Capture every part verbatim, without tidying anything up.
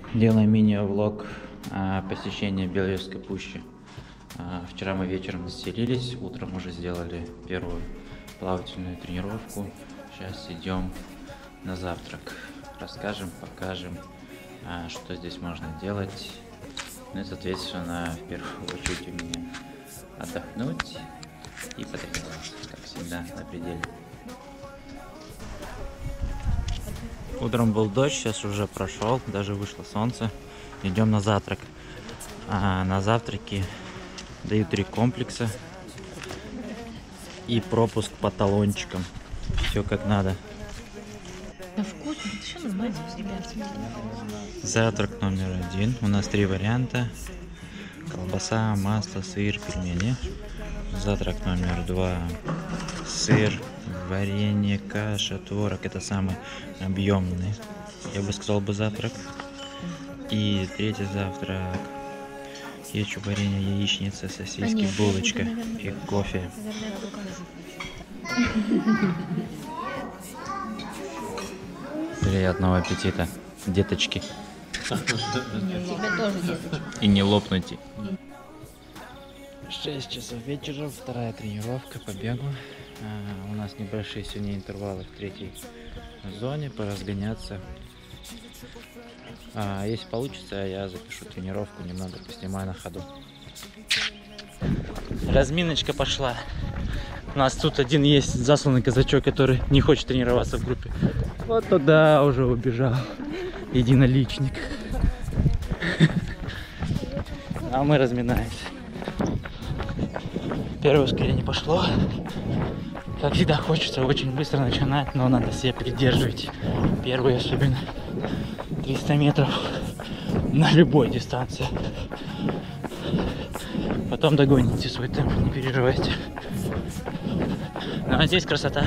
Делаем мини-влог посещения Беловежской пущи. Вчера мы вечером заселились, утром уже сделали первую плавательную тренировку. Сейчас идем на завтрак. Расскажем, покажем, что здесь можно делать. Ну и, соответственно, в первую очередь у меня отдохнуть и потренироваться, как всегда, на пределе. Утром был дождь, сейчас уже прошел, даже вышло солнце. Идем на завтрак. А на завтраке дают три комплекса и пропуск по талончикам. Все как надо. На вкус, это все нормально, ребят. Завтрак номер один. У нас три варианта. Колбаса, масло, сыр, пельмени. Завтрак номер два. Сыр, варенье, каша, творог. Это самый объемный, я бы сказал, бы завтрак. И третий завтрак. Кетчуп, варенье, яичница, сосиски, а нет, булочка буду, наверное, и кофе. Приятного аппетита, деточки. Тебе тоже, деточки. И не лопнуть. шесть часов вечера, вторая тренировка по бегу. А, у нас небольшие сегодня интервалы в третьей зоне, поразгоняться. А, если получится, я запишу тренировку, немного поснимаю на ходу. Разминочка пошла. У нас тут один есть засланный казачок, который не хочет тренироваться в группе. Вот туда уже убежал единоличник. А мы разминаемся. Первое ускорение пошло. Как всегда, хочется очень быстро начинать, но надо себя придерживать. Первые, особенно триста метров на любой дистанции. Потом догоните свой темп, не переживайте. Ну а здесь красота.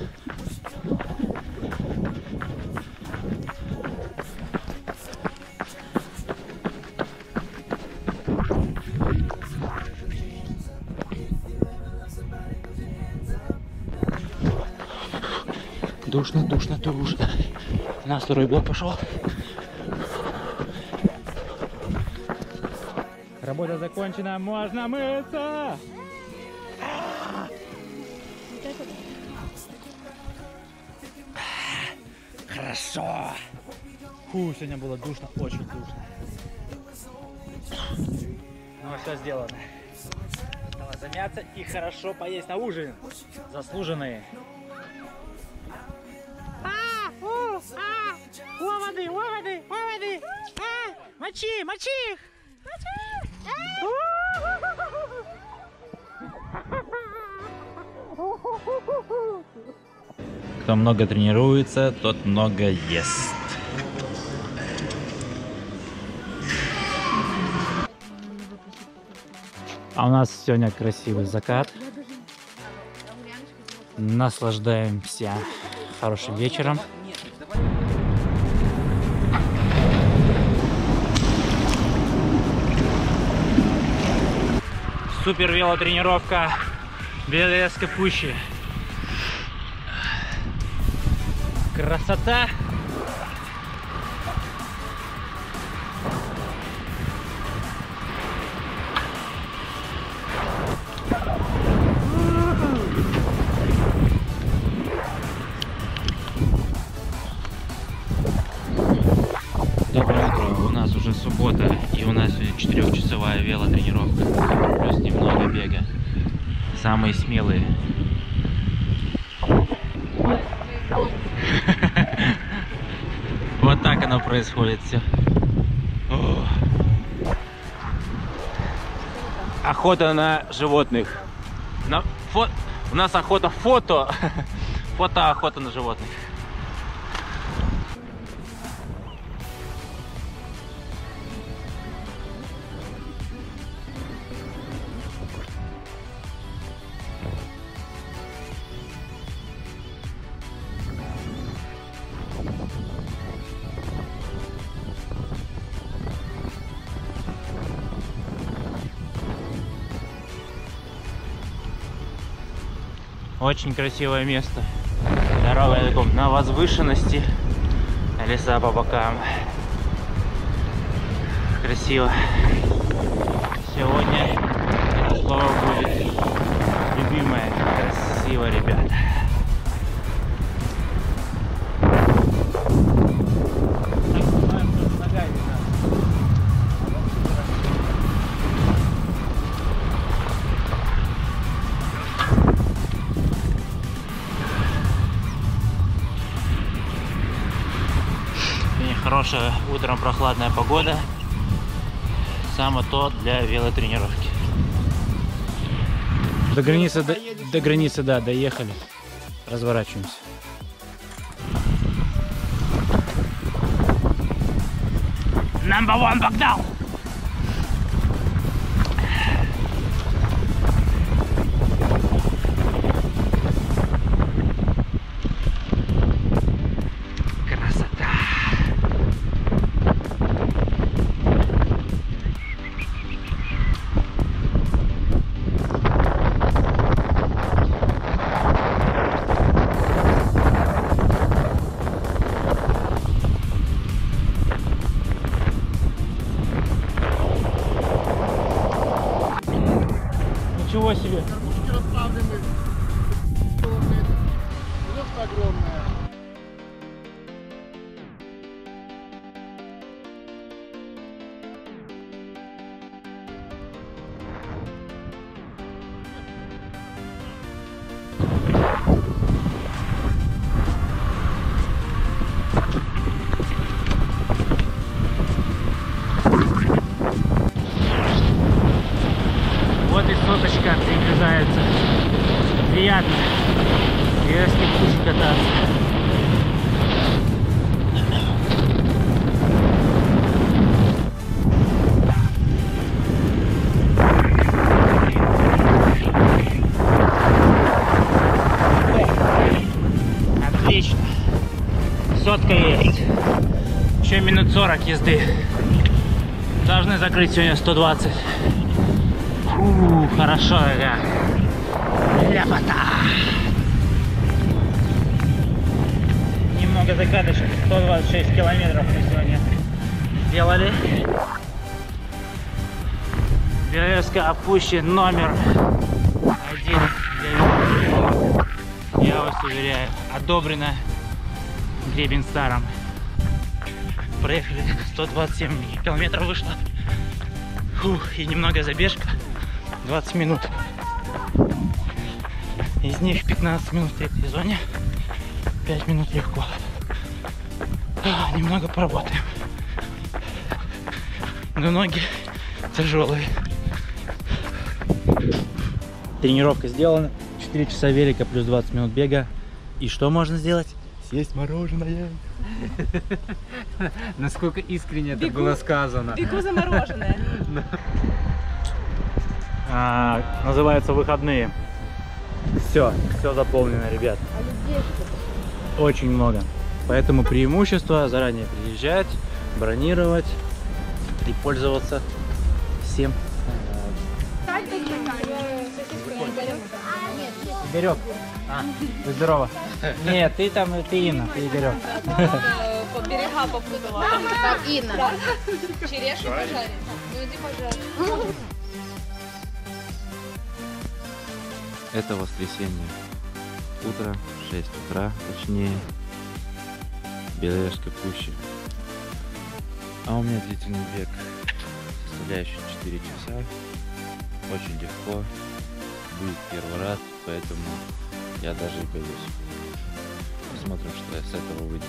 Душно, душно, душно. У нас второй блок пошел. Работа закончена, можно мыться! Хорошо! Фу, сегодня было душно, очень душно. Ну, все сделано. Осталось замяться и хорошо поесть на ужин. Заслуженные. О, воды, о, воды, о, воды! А, мочи, мочи их! Кто много тренируется, тот много ест. А у нас сегодня красивый закат. Наслаждаемся хорошим вечером. Супер велотренировка Беловежской пущи. Красота! Доброе утро, у нас уже суббота, и у нас сегодня четырехчасовая велотренировка, плюс немного бега. Самые смелые. Вот так оно происходит все. Охота на животных. На фо... У нас охота фото. Фото-охота на животных. Очень красивое место. Дорога на возвышенности, леса по бокам. красиво. Сегодня это слово будет любимое. Красиво, ребята. Хорошая утром прохладная погода. Самое то для велотренировки. До границы, до, до границы, да, доехали. Разворачиваемся. Number one, Богдан! Ничего себе! Вот и соточка приближается. Приятно. Вверски пусть кататься. Отлично. Сотка есть. Еще минут сорок езды. Должны закрыть сегодня сто двадцать. Ууу, хорошо, да. Ляпота. Немного закаточек. сто двадцать шесть километров мы сегодня сделали. Беловежское опущение номер один для Я вас уверяю, одобрено Гребень Старом. Проехали сто двадцать семь километров вышло. Фух, и немного забежка. двадцать минут. Из них пятнадцать минут в третьей зоне. пять минут легко. А, немного поработаем. Но ноги тяжелые. Тренировка сделана. четыре часа велика плюс двадцать минут бега. И что можно сделать? Съесть мороженое. Насколько искренне это было сказано. Бегу за мороженое. А, называется выходные. Все, все заполнено, ребят. Очень много. Поэтому преимущество заранее приезжать, бронировать и пользоваться всем. Игорек, а, будь здорово. Нет, ты там, ты Инна, ты Игорек. Под берега попутала. Там Инна. Черешню пожарить. Ну иди пожарь. Это воскресенье. Утро, шесть утра, точнее. Беловежской пуще. А у меня длительный бег, составляющий четыре часа. Очень легко. Будет первый раз, поэтому я даже и боюсь. Посмотрим, что с этого выйдет.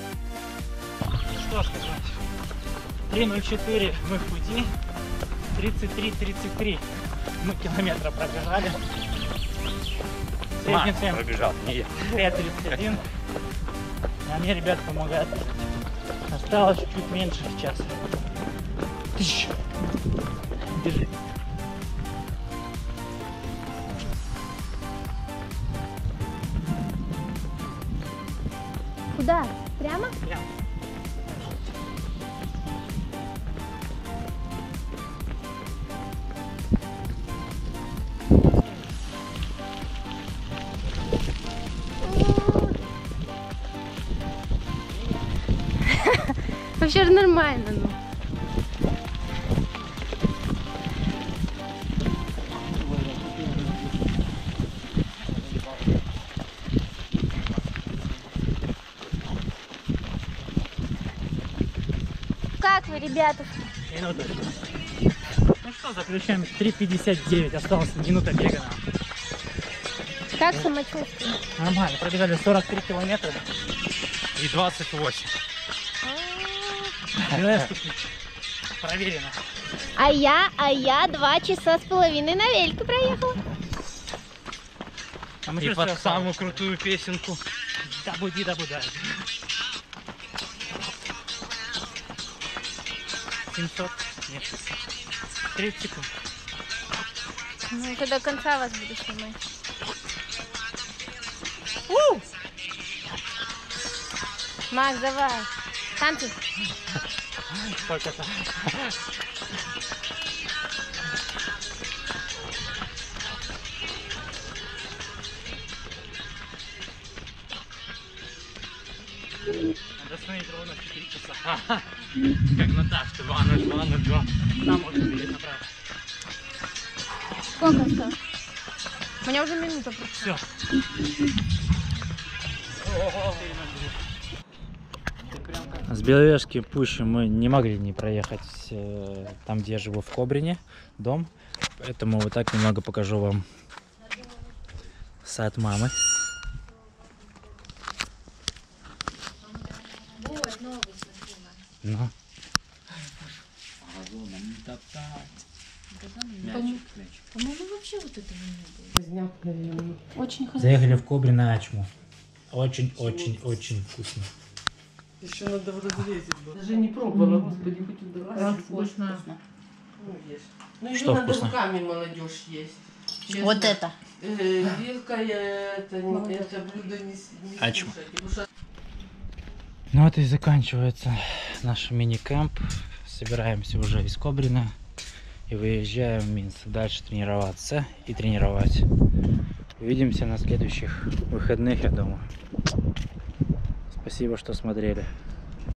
Что сказать? три ноль четыре мы в пути. тридцать три тридцать три мы километра пробежали. Средний темп пробежал, не я. две тридцать один. А мне ребят помогают. Осталось чуть меньше часа. Тыщ. Держи. Куда? Прямо? Прямо. Вообще же нормально, ну. как вы, ребята? Минута. Ну что, заключаем три пятьдесят девять. Осталась минута бега. Как самочувствие? Нормально. Пробежали сорок три километра и двадцать восемь. Проверено. А я, а я два часа с половиной на вельке проехала. А мы и под самую крутую песенку. Да буди, да буда. семьсот? Нет, шестьсот. тридцать секунд. Ну, это до конца вас буду снимать. У! Макс, давай. Танцы. Только так. Надо остановить ровно в четыре часа. Ага. Как на ташке. два ноль два ноль два. Там можно перейти направо. Сколько осталось? У меня уже минута прошла. Все. С Беловежской пущи мы не могли не проехать э, там, где я живу, в Кобрине, дом. Поэтому вот так немного покажу вам сад мамы. Ну. По-моему, вообще вот этого не было. Очень хорошо. Заехали в Кобрин на Ачму. Очень-очень-очень вкусно. Еще надо в разрезе было. Даже не пробовала, господи, хоть удалась. Вкусно. Ну, ешь. Ну, Что ее надо вкусно? руками, молодежь, есть. Честно. Вот это. Э, вилкой это, не- это блюдо не, с- не Ачма. слушайте, потому что Ну вот и заканчивается наш мини-кэмп. Собираемся уже из Кобрина и выезжаем в Минск дальше тренироваться и тренировать. Увидимся на следующих выходных, я думаю. Спасибо, что смотрели.